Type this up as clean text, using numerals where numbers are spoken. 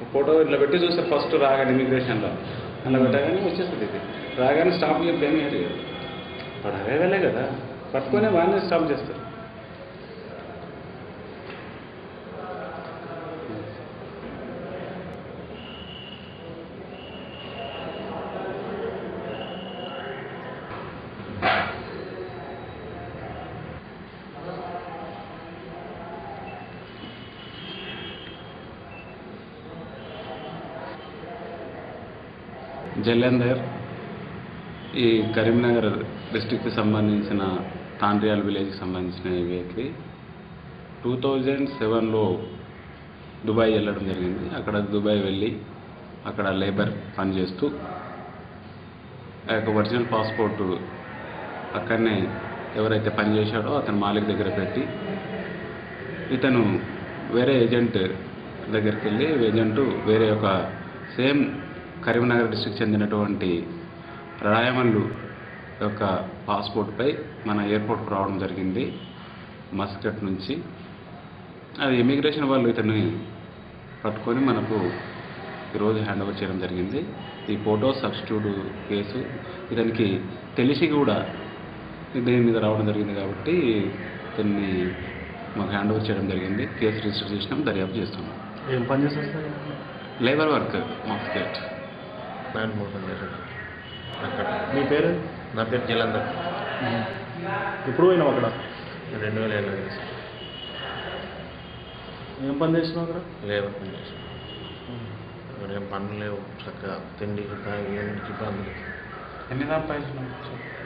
Photo ఇట్లా పెట్టి చూస్తారు ఫస్ట్ రాగానే ఇమిగ్రేషన్లో అలా పెట్టగానే వచ్చేస్తుంది ఇది రాగానే స్టాప్ చెప్పి ఏమి ఏది వాడు అరేవేలే కదా పట్టుకొని వాడిని స్టాప్ చేస్తారు. జలంధర్ ఈ కరీంనగర్ డిస్టిక్కి సంబంధించిన తాండ్రియాల్ విలేజ్కి సంబంధించిన ఈ వ్యక్తి 2007లో దుబాయ్ వెళ్ళడం జరిగింది. అక్కడ దుబాయ్ వెళ్ళి అక్కడ లేబర్ పనిచేస్తూ ఆ యొక్క ఒరిజినల్ పాస్పోర్టు అక్కడనే ఎవరైతే పనిచేశాడో అతను మాలిక్ దగ్గర పెట్టి ఇతను వేరే ఏజెంట్ దగ్గరికి వెళ్ళి ఏజెంటు వేరే ఒక సేమ్ కరీంనగర్ డిస్ట్రిక్ట్ చెందినటువంటి రాయమల్లు యొక్క పాస్పోర్ట్పై మన ఎయిర్పోర్ట్కు రావడం జరిగింది మస్కట్ నుంచి. అది ఇమిగ్రేషన్ వాళ్ళు ఇతన్ని పట్టుకొని మనకు ఈరోజు హ్యాండ్ ఓవర్ చేయడం జరిగింది. ఈ ఫోటో సబ్స్టిట్యూట్ కేసు ఇతనికి తెలిసి కూడా దీని మీద రావడం జరిగింది కాబట్టి ఇతన్ని మాకు హ్యాండ్ ఓవర్ చేయడం జరిగింది. కేసు రిజిస్టర్ చేసినాం, దర్యాప్తు చేస్తున్నాం. ఏం పని చేస్తారు? Labour work Muscat. అక్కడ మీ పేరు? నా పేరు జలంధర్. ఎప్పుడు పోయినావు అక్కడ? 2008 ఏం పని చేసినావు అక్కడ? లేబర్ పని చేసాను. ఇక్కడ ఏం పనులు లేవు, చక్కగా తిండి ఇబ్బంది. ఎన్ని సంపాదించినావు?